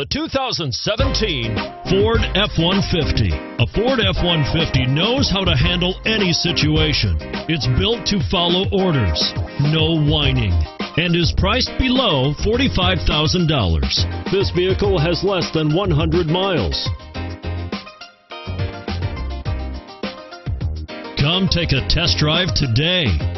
The 2017 Ford F-150. A Ford F-150 knows how to handle any situation. It's built to follow orders, no whining, and is priced below $45,000. This vehicle has less than 100 miles. Come take a test drive today.